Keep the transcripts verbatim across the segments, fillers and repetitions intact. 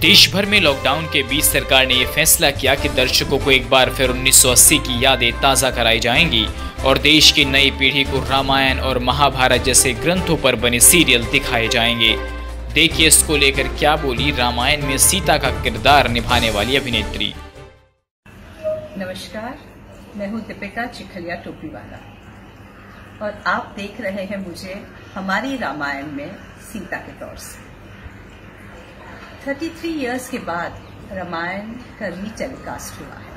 देश भर में लॉकडाउन के बीच सरकार ने यह फैसला किया कि दर्शकों को एक बार फिर उन्नीस सौ अस्सी की यादें ताज़ा कराई जाएंगी और देश की नई पीढ़ी को रामायण और महाभारत जैसे ग्रंथों पर बने सीरियल दिखाए जाएंगे। देखिए इसको लेकर क्या बोली रामायण में सीता का किरदार निभाने वाली अभिनेत्री। नमस्कार, मैं हूँ दीपिका चिखलिया टोपीवाला और आप देख रहे हैं मुझे हमारी रामायण में सीता के तौर से। तैंतीस इयर्स के बाद रामायण का रीटेलीकास्ट हुआ है।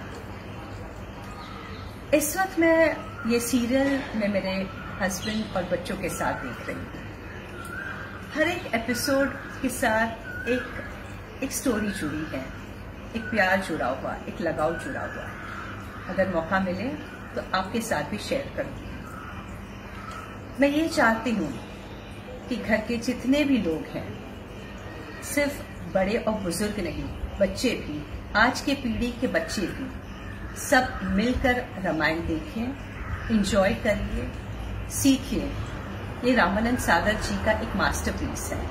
इस वक्त मैं ये सीरियल में मेरे हस्बैंड और बच्चों के साथ देख रही हूँ। हर एक एपिसोड के साथ एक एक स्टोरी जुड़ी है, एक प्यार जुड़ा हुआ, एक लगाव जुड़ा हुआ है। अगर मौका मिले तो आपके साथ भी शेयर करूँगी। मैं ये चाहती हूँ कि घर के जितने भी लोग हैं, सिर्फ बड़े और बुजुर्ग नहीं, बच्चे भी, आज के पीढ़ी के बच्चे भी, सब मिलकर रामायण देखें, एंजॉय करिए, सीखिए। ये रामानंद सागर जी का एक मास्टरपीस है।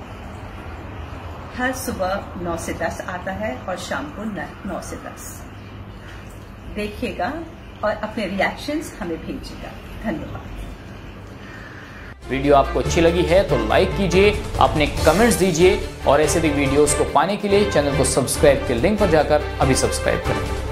हर सुबह नौ से दस आता है और शाम को नौ से दस देखिएगा और अपने रिएक्शंस हमें भेजिएगा। धन्यवाद। वीडियो आपको अच्छी लगी है तो लाइक कीजिए, अपने कमेंट्स दीजिए और ऐसे भी वीडियोस को पाने के लिए चैनल को सब्सक्राइब के लिंक पर जाकर अभी सब्सक्राइब करें।